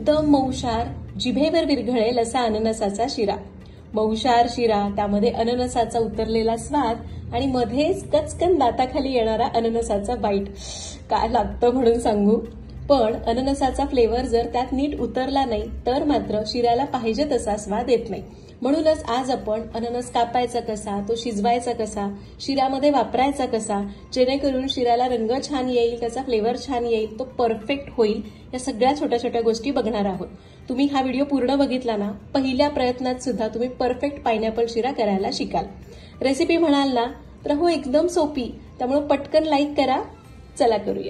एकदम मऊशार, जिभेवर विरघळेल असा अननसाचा शिरा. मऊशार शिरा, त्यामध्ये अननसाचा उतरलेला स्वाद आणि मध्येच कचकन दाताखाली येणारा अननसाचा बाईट. काय लागतं म्हणून सांगू. पण अननसाचा फ्लेवर जर त्यात नीट उतरला नाही तर मात्र शिऱ्याला पाहिजे तसा स्वाद येत नाही. म्हणूनच आज आपण अननस कापायचा कसा, तो शिजवायचा कसा, शिऱ्यामध्ये वापरायचा कसा, जेणेकरून शिऱ्याला रंग छान येईल, त्याचा फ्लेवर छान येईल, तो परफेक्ट होईल, या सगळ्या छोट्या छोट्या गोष्टी बघणार आहोत. तुम्ही हा व्हिडिओ पूर्ण बघितला ना, पहिल्या प्रयत्नात सुद्धा तुम्ही परफेक्ट पायनॅपल शिरा करायला शिकाल. रेसिपी म्हणाल ना तर हो, एकदम सोपी, त्यामुळे पटकन लाईक करा. चला करूया.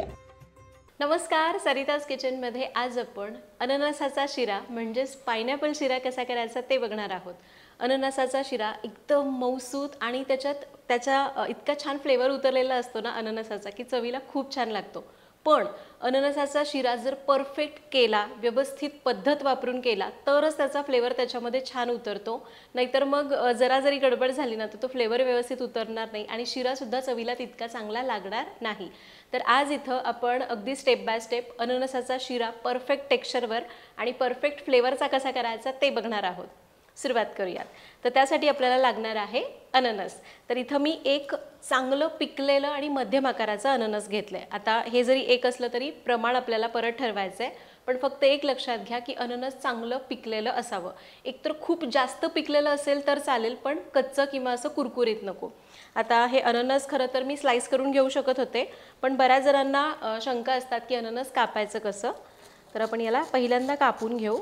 नमस्कार, सरिताज किचनमध्ये आज आपण अननसाचा शिरा म्हणजेच पायनॅपल शिरा कसा करायचा ते बघणार आहोत. अननसाचा शिरा एकदम मऊसूत आणि त्याच्या इतका छान फ्लेवर उतरलेला असतो ना अननसाचा की चवीला खूप छान लागतो. पण अननसाचा शिरा जर परफेक्ट केला, व्यवस्थित पद्धत वापरून केला तरच त्याचा फ्लेवर त्याच्यामध्ये छान उतरतो. नाहीतर मग जरा जरी गडबड झाली ना तर तो फ्लेवर व्यवस्थित उतरणार नाही आणि शिरा सुद्धा चवीला तितका चांगला लागणार नाही. तर आज इथं आपण अगदी स्टेप बाय स्टेप अननसाचा शिरा परफेक्ट टेक्स्चरवर आणि परफेक्ट फ्लेवरचा कसा करायचा ते बघणार आहोत. सुरुवात करूयात. तर त्यासाठी आपल्याला लागणार आहे अननस. तर इथं मी एक चांगलं पिकलेलं आणि मध्यम आकाराचं अननस घेतलंय. आता हे जरी एक असलं तरी प्रमाण आपल्याला परत ठरवायचं आहे. पण फक्त एक लक्षात घ्या की अननस चांगलं पिकलेलं असावं. एकतर खूप जास्त पिकलेलं असेल तर चालेल, पण कच्चं किंवा असं कुरकुरीत नको. आता हे अननस खरं तर मी स्लाइस करून घेऊ शकत होते, पण बऱ्याच जणांना शंका असतात की अननस कापायचं कसं. तर आपण याला पहिल्यांदा कापून घेऊ.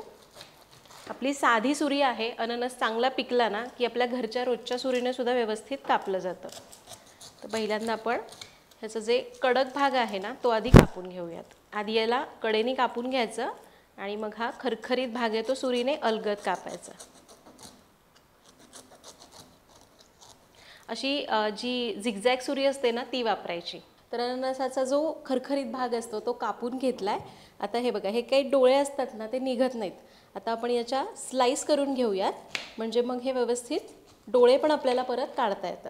आपली साधी सुरी आहे. अननस चांगला पिकला ना की आपल्या घरच्या रोजच्या सुरीने सुद्धा व्यवस्थित कापलं जातं. तर पहिल्यांदा आपण ह्याचं जे कडक भाग आहे ना तो आधी कापून घेऊयात. आधी याला कडेने कापून घ्यायचं आणि मग हा खरखरीत भाग आहे तो सुरीने अलगद कापायचा. अशी जी झिगझॅग सुरी असते ना ती वापरायची. तर अननसाचा जो खरखरीत भाग असतो तो कापून घेतलाय. आता हे बघा, हे काही डोळे असतात ना ते निघत नाहीत. आता आपण याच्या स्लाइस करून घेऊयात, म्हणजे मग हे व्यवस्थित डोळे पण आपल्याला परत काढता येतात.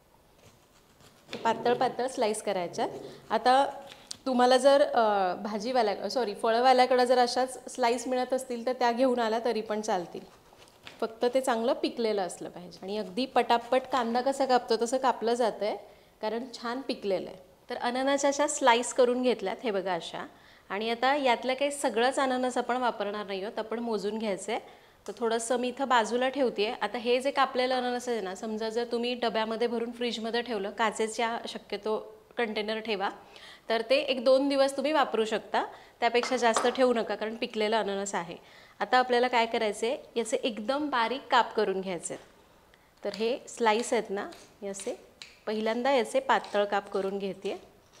पातळ पातळ स्लाइस करायच्यात. आता तुम्हाला जर फळवाल्याकडे जर अशाच स्लाइस मिळत असतील तर त्या घेऊन आला तरी पण चालतील. फक्त ते चांगलं पिकलेलं असलं पाहिजे. आणि अगदी पटापट कांदा कसा कापतो तसं कापलं जातं आहे, कारण छान पिकलेलं आहे. तर अननसाच्या अशा स्लाइस करून घेतल्यात, हे बघा अशा. आणि आता यातलं काही सगळंच अननस आपण वापरणार नाही आहोत, आपण मोजून घ्यायचं आहे. तर थोडंसं मी इथं बाजूला ठेवते आहे. आता हे जे कापलेलं अननस आहे ना, समजा जर तुम्ही डब्यामध्ये भरून फ्रीजमध्ये ठेवलं, काचेच्या शक्यतो कंटेनर ठेवा, तर ते 1-2 दिवस तुम्ही वापरू शकता. त्यापेक्षा जास्त ठेवू नका, कारण पिकलेलं अननस आहे. आता आपल्याला काय करायचं आहे, याचे एकदम बारीक काप करून घ्यायचे. तर हे स्लाइस आहेत ना, याचे पहिल्यांदा याचे पातळ काप करून घेते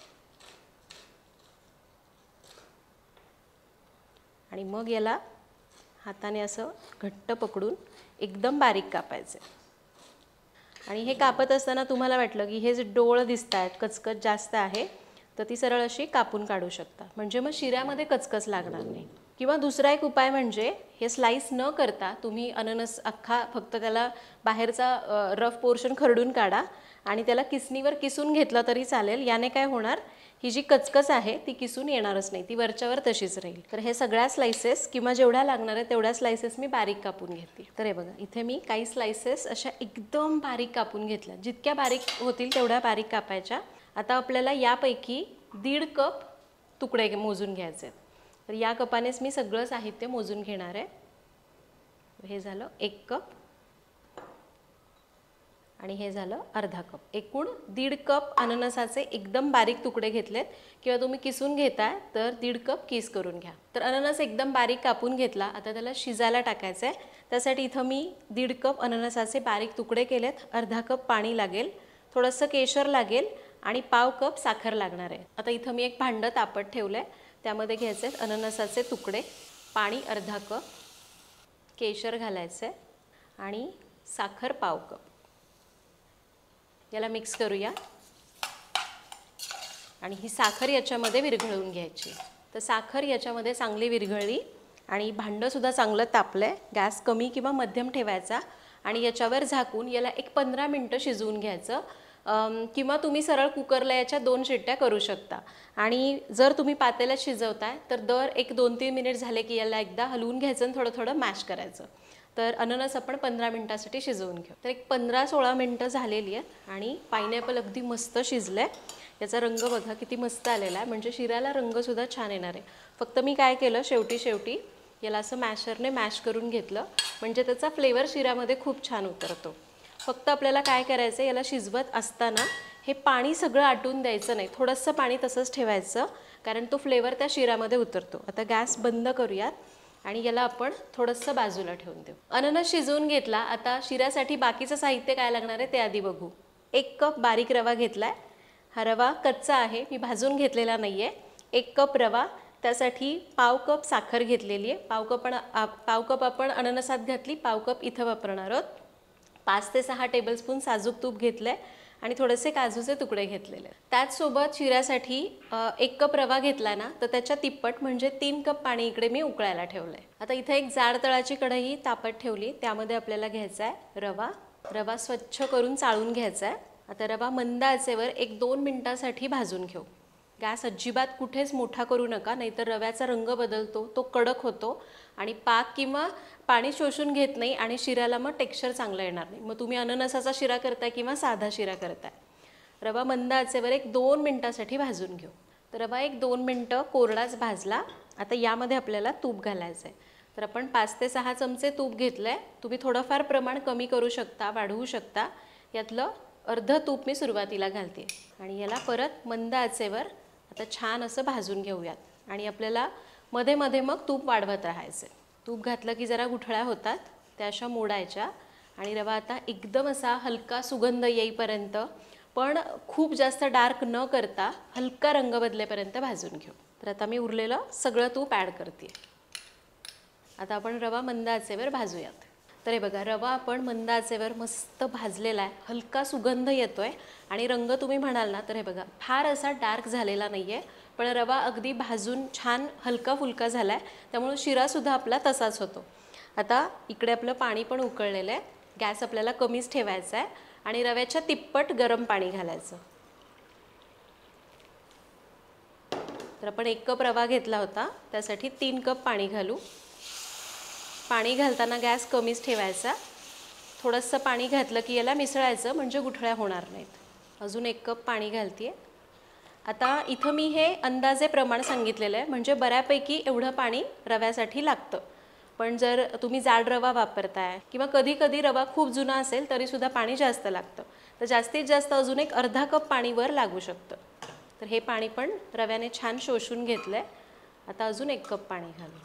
आणि मग याला हाताने असं घट्ट पकडून एकदम बारीक कापायचे. आणि हे कापत असताना तुम्हाला वाटलं की हे जे डोळ दिसत आहेत, कचकच जास्त आहे, तर ती सरळ अशी कापून काढू शकता, म्हणजे मग शिऱ्यामध्ये कचकच लागणार नाही. किंवा दुसरा एक उपाय म्हणजे हे स्लाइस न करता तुम्ही अननस अख्खा फक्त त्याला बाहेरचा रफ पोर्शन खरडून काढा आणि त्याला किसणीवर किसून घेतलं तरी चालेल. याने काय होणार, ही जी कचकच आहे ती किसून येणारच नाही, ती वरच्यावर तशीच राहील. तर हे सगळ्या स्लाइसेस किंवा जेवढ्या लागणार आहे तेवढ्या स्लाइसेस मी बारीक कापून घेते. तर हे बघा, इथे मी काही स्लाइसेस अशा एकदम बारीक कापून घेतल्या. जितक्या बारीक होतील तेवढ्या बारीक कापायच्या. आता आपल्याला यापैकी 1.5 कप तुकडे मोजून घ्यायचे आहेत. तर या कपानेच मी सगळं साहित्य मोजून घेणार आहे. हे झालं 1 कप आणि हे झालं अर्धा कप. एकूण 1.5 कप अननसाचे एकदम बारीक तुकडे घेतलेत, किंवा तुम्ही किसून घेताय तर 1.5 कप किस करून घ्या. तर अननस एकदम बारीक कापून घेतला. आता त्याला शिजायला टाकायचं आहे. त्यासाठी इथं मी 1.5 कप अननसाचे बारीक तुकडे केलेत. अर्धा कप पाणी लागेल, थोडंसं केशर लागेल आणि पाव कप साखर लागणार आहे. आता इथं मी एक भांडं तापत ठेवलं आहे. त्यामध्ये घ्यायचे आहेत अननसाचे तुकडे, पाणी अर्धा कप, केशर घालायचं आहे आणि साखर पाव कप. याला मिक्स करूया आणि ही साखर याच्यामध्ये विरघळून घ्यायची. तर साखर याच्यामध्ये चांगली विरघळली आणि भांडंसुद्धा चांगलं तापलं आहे. गॅस कमी किंवा मध्यम ठेवायचा आणि याच्यावर झाकून याला एक 15 मिनटं शिजवून घ्यायचं. किंवा तुम्ही सरळ कुकरला याच्या 2 शिट्ट्या करू शकता. आणि जर तुम्ही पातेल्यात शिजवताय तर दर एक 2-3 मिनिट झाले की याला एकदा हलवून घ्यायचं आणि थोडं थोडं मॅश करायचं. तर अननस आपण 15 मिनिटासाठी शिजवून घेऊ. तर एक 15-16 मिनिटं झालेली आहेत आणि पायनॅपल अगदी मस्त शिजलं आहे. याचा रंग बघा किती मस्त आलेला आहे, म्हणजे शिऱ्याला रंगसुद्धा छान येणार आहे. फक्त मी काय केलं, शेवटी याला असं मॅशरने मॅश करून घेतलं, म्हणजे त्याचा फ्लेवर शिऱ्यामध्ये खूप छान उतरतो. फक्त आपल्याला काय करायचं, याला शिजवत असताना हे पाणी सगळं आटून द्यायचं नाही, थोडंसं पाणी तसंच ठेवायचं, कारण तो फ्लेवर त्या शिऱ्यामध्ये उतरतो. आता गॅस बंद करूयात आणि याला आपण थोडंसं बाजूला ठेवून देऊ. अननस शिजवून घेतला. आता शिऱ्यासाठी बाकीचं साहित्य काय लागणार आहे ते आधी बघू. 1 कप बारीक रवा घेतला आहे. हा रवा कच्चा आहे, मी भाजून घेतलेला नाही आहे. 1 कप रवा, त्यासाठी पाव कप साखर घेतलेली आहे. पाव कप आपण अननसात घातली, पाव कप इथं वापरणार आहोत. 5 ते 6 टेबलस्पून साजूक तूप घेतलं आहे आणि थोडेसे काजूचे तुकडे घेतलेले. त्याचसोबत शिऱ्यासाठी 1 कप रवा घेतला ना, तर त्याच्या तिप्पट म्हणजे 3 कप पाणी इकडे मी उकळायला ठेवलं आहे. आता इथं एक जाड तळाची कढई तापत ठेवली, त्यामध्ये आपल्याला घ्यायचा आहे रवा स्वच्छ करून चाळून घ्यायचा आहे. आता रवा मंद आचेवर 1-2 मिनिटासाठी भाजून घेऊ. गॅस अजिबात कुठेच मोठा करू नका, नाहीतर रव्याचा रंग बदलतो, तो कडक होतो आणि पाक किंवा पाणी शोषून घेत नाही आणि शिऱ्याला मग टेक्स्चर चांगलं येणार नाही. मग तुम्ही अननसाचा शिरा करताय किंवा साधा शिरा करताय. रवा मंद आचेवर 1-2 मिनिटासाठी भाजून घेऊ. तर रवा 1-2 मिनटं कोरडाच भाजला. आता यामध्ये आपल्याला तूप घालायचं आहे. तर आपण 5 ते 6 चमचे तूप घेतलं आहे. तुम्ही थोडंफार प्रमाण कमी करू शकता, वाढवू शकता. यातलं अर्ध तूप मी सुरुवातीला घालते आणि याला परत मंद आचेवर आता छान असं भाजून घेऊयात. आणि आपल्याला मध्ये मध्ये मग तूप वाढवत राहायचं. तूप घातलं की जरा गुठळ्या होतात, त्या अशा मोडायच्या आणि रवा आता एकदम असा हलका सुगंध येईपर्यंत, पण खूप जास्त डार्क न करता हलका रंग बदलेपर्यंत भाजून घेऊ. तर आता मी उरलेलं सगळं तूप ॲड करते. आता आपण रवा मंद आचेवर भाजूयात. तर हे बघा, रवा आपण मंद आचेवर मस्त भाजलेला आहे, हलका सुगंध येतोय आणि रंग तुम्ही म्हणाल ना तर हे बघा फार असा डार्क झालेला नाही आहे, पण रवा अगदी भाजून छान हलका फुलका झाला आहे, त्यामुळे शिरासुद्धा आपला तसाच होतो. आता इकडे आपलं पाणी पण उकळलेलं आहे. गॅस आपल्याला कमीच ठेवायचा आहे आणि रव्याच्या तिप्पट गरम पाणी घालायचं. तर आपण 1 कप रवा घेतला होता, त्यासाठी 3 कप पाणी घालू. पाणी घालताना गॅस कमीच ठेवायचा. थोडंसं पाणी घातलं की याला मिसळायचं, म्हणजे गुठळ्या होणार नाहीत. अजून 1 कप पाणी घालते. आता इथं मी हे अंदाजे प्रमाण सांगितलेलं आहे, म्हणजे बऱ्यापैकी एवढं पाणी रव्यासाठी लागतं. पण जर तुम्ही जाड रवा वापरताय किंवा कधी कधी रवा खूप जुना असेल तरीसुद्धा पाणी जास्त लागतं, तर जास्तीत जास्त अजून एक अर्धा कप पाणी वर लागू शकतं. तर हे पाणी पण रव्याने छान शोषून घेतलं आहे. आता अजून 1 कप पाणी घालू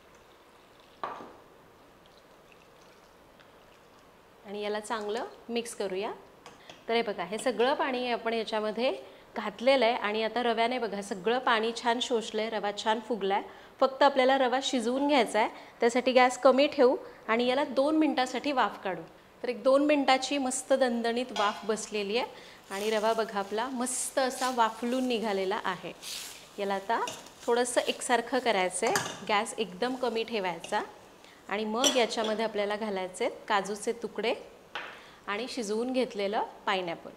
आणि याला चांगलं मिक्स करूया. तर हे बघा, हे सगळं पाणी आपण याच्यामध्ये घातलेलं आहे आणि आता रव्याने बघा सगळं पाणी छान शोषलं आहे, रवा छान फुगला आहे. फक्त आपल्याला रवा शिजवून घ्यायचा आहे, त्यासाठी गॅस कमी ठेवू आणि याला 2 मिनिटासाठी वाफ काढू. तर एक 2 मिनिटाची मस्त दणदणीत वाफ बसलेली आहे आणि रवा बघा आपला मस्त असा वाफलून निघालेला आहे. याला आता थोडंसं एकसारखं करायचं आहे, गॅस एकदम कमी ठेवायचा आणि मग याच्यामध्ये आपल्याला घालायचे काजूचे तुकडे आणि शिजवून घेतलेलं पायनॅपल.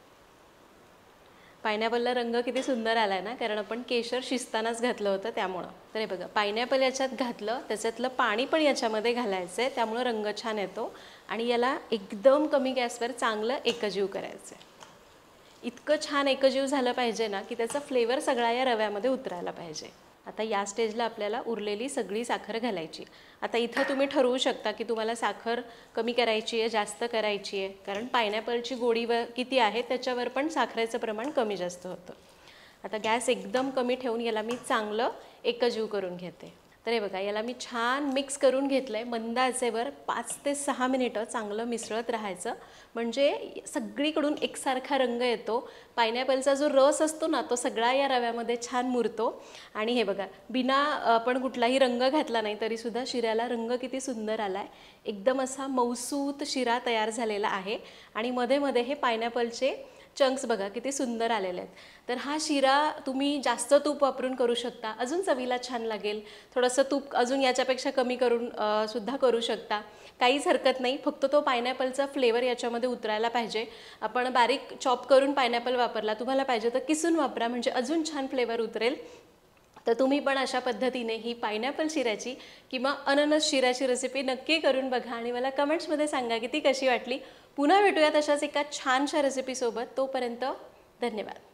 पायनॅपलला रंग किती सुंदर आला आहे ना, कारण आपण केशर शिजतानाच घातलं होतं त्यामुळं. तर हे बघा, पायनॅपल याच्यात घातलं, त्याच्यातलं पाणी पण याच्यामध्ये घालायचं आहे, त्यामुळं रंग छान येतो आणि याला एकदम कमी गॅसवर चांगलं एकजीव करायचं आहे. इतकं छान एकजीव झालं पाहिजे ना की त्याचा फ्लेवर सगळा या रव्यामध्ये उतरायला पाहिजे. आता या स्टेजला आपल्याला उरलेली सगळी साखर घालायची. आता इथं तुम्ही ठरवू शकता की तुम्हाला साखर कमी करायची आहे, जास्त करायची आहे, कारण पायनॅपलची गोडी किती आहे त्याच्यावर पण साखरेचं प्रमाण कमी जास्त होतं. आता गॅस एकदम कमी ठेवून याला मी चांगलं एकजीव करून घेते. तर हे बघा, याला मी छान मिक्स करून घेतलं आहे. मंद आचेवर 5 ते 6 मिनिटं चांगलं मिसळत राहायचं, म्हणजे सगळीकडून एकसारखा रंग येतो. पायनॅपलचा जो रस असतो ना तो सगळा या रव्यामध्ये छान मुरतो. आणि हे बघा, बिना आपण कुठलाही रंग घातला नाही तरीसुद्धा शिऱ्याला रंग किती सुंदर आला आहे. एकदम असा मऊसूत शिरा तयार झालेला आहे आणि मध्ये मध्ये हे पायनॅपलचे चंक्स बघा किती सुंदर आलेले आहेत. तर हा शिरा तुम्ही जास्त तूप वापरून करू शकता, अजून चवीला छान लागेल. थोडंसं तूप अजून याच्यापेक्षा कमी करून सुद्धा करू शकता, काहीच हरकत नाही. फक्त तो पायनॅपलचा फ्लेवर याच्यामध्ये उतरायला पाहिजे. आपण बारीक चॉप करून पायनॅपल वापरला, तुम्हाला पाहिजे तर किसून वापरा, म्हणजे अजून छान फ्लेवर उतरेल. तर तुम्ही पण अशा पद्धतीने ही पायनॅपल शिऱ्याची किंवा अननस शिऱ्याची रेसिपी नक्की करून बघा आणि मला कमेंट्समध्ये सांगा की ती कशी वाटली. पुन्हा भेटूयात अशाच एका छानशा रेसिपीसोबत. तोपर्यंत धन्यवाद.